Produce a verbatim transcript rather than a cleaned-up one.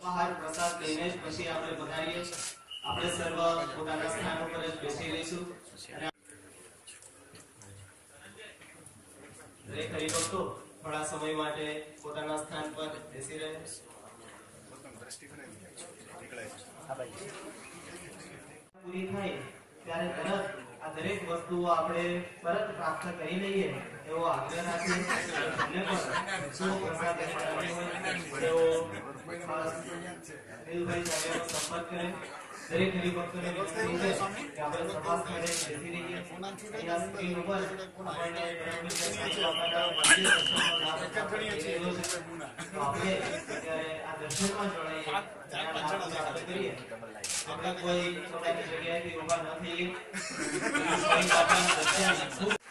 બહાર પ્રસાદ લઈને જ પછી આપણે પધારીએ. આપણે સર્વ પોતાના સ્થાન ઉપર જ બેસી રહીશું. દરેક હરિભક્તો થોડા સમય માટે પોતાના સ્થાન પર બેસી રહે. પૂરી થાય ત્યારે તરત આ દરેક વસ્તુઓ આપણે પરત પ્રાપ્ત કરી લઈએ એવો આગ્રહ રાખીએ. અને પણ શું પ્રસાદ લેવાનો હોય તેઓ દિલભાઈ સાહેબનો સંપર્ક કરે. દરેક હરિભક્તોને વિનંતી છે કે આપણે સભા સ્થળે બેસી રહીએ. અહીંયા સ્ક્રીન ઉપર આપણને આપણે ત્યારે આ દર્શનમાં જોડાઈએ, આપણે કરીએ. આપણે કોઈ પોતાની જગ્યાએથી ઉભા ન થઈએ.